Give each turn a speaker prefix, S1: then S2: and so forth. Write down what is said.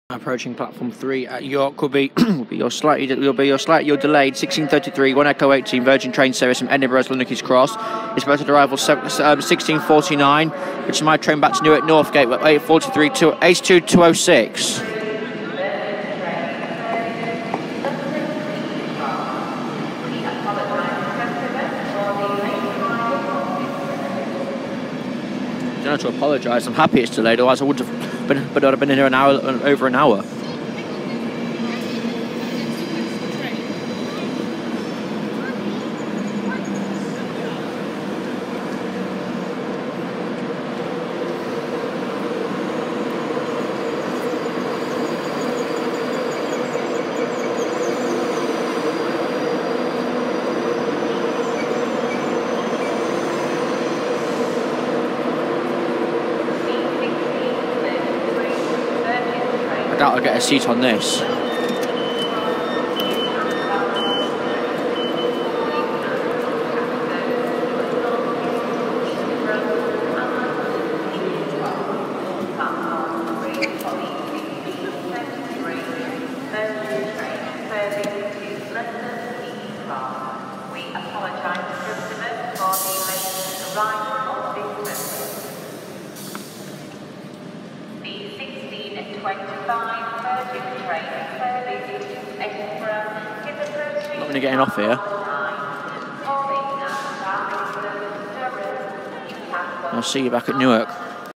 S1: Approaching platform 3 at York will be your delayed 16:33 1 Echo 18 Virgin train service from Edinburgh to London Cross. Expected arrival 16:49, which is my train back to Newark Northgate at 8:43 to 82206. I don't have to apologise. I'm happy it's delayed. Otherwise, I would have been. But I'd have been in here over an hour. I doubt I'll get a seat on this.
S2: We apologise to customers for the late arrival of this message. The 16:25 Virgin train service to Edinburgh is approaching.
S1: Not going to get off here. I'll see you back at Newark.